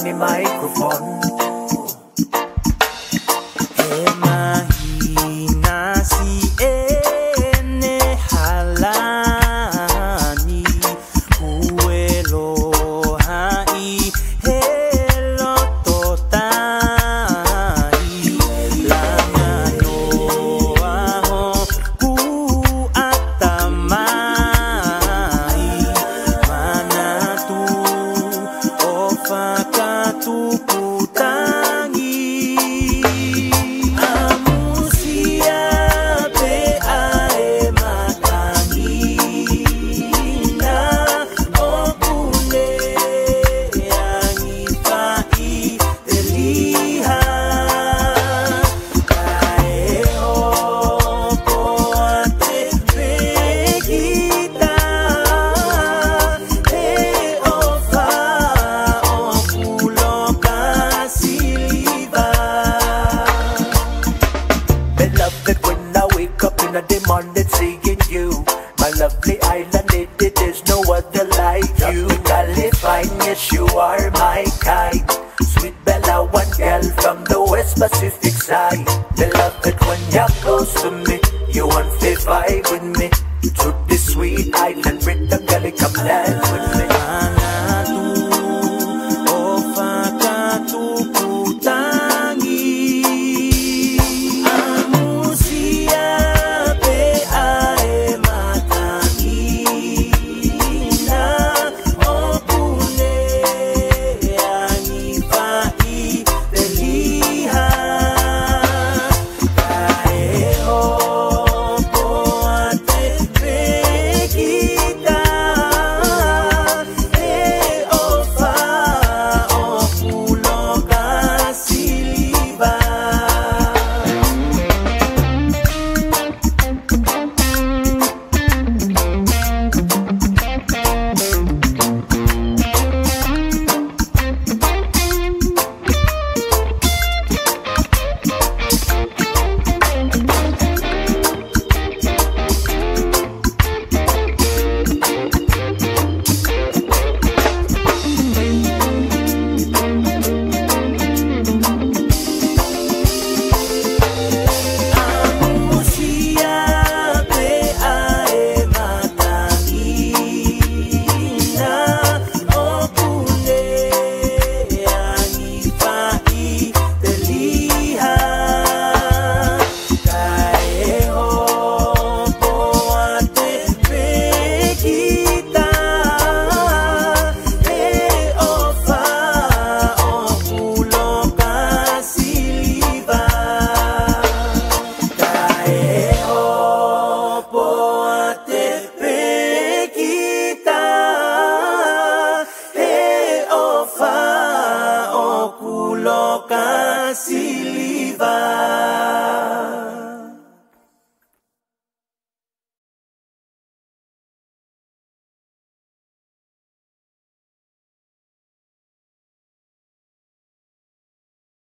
me microphone. Mahina si ene halani huelo hai helo totai langano aho ku atamai manatu ofakatu putangi The morning seeing you, my lovely island lady, there's no other like you. Fine, yes you are my kind, sweet Bella, one girl from the West Pacific side. They love it when you're close to me, you want to vibe with me. To this sweet island, rhythm, girl, come dance with me.